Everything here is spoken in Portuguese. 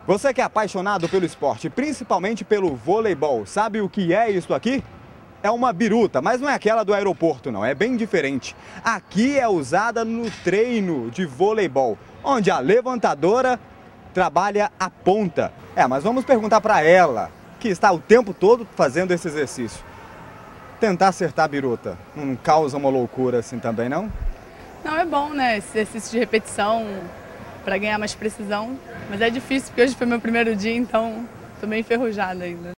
Você que é apaixonado pelo esporte, principalmente pelo voleibol, sabe o que é isso aqui? É uma biruta, mas não é aquela do aeroporto não, é bem diferente. Aqui é usada no treino de voleibol, onde a levantadora trabalha a ponta. Mas vamos perguntar para ela, que está o tempo todo fazendo esse exercício. Tentar acertar a biruta não causa uma loucura assim também, não? Não, é bom, né? Esse exercício de repetição para ganhar mais precisão. Mas é difícil porque hoje foi meu primeiro dia, então tô meio enferrujada ainda.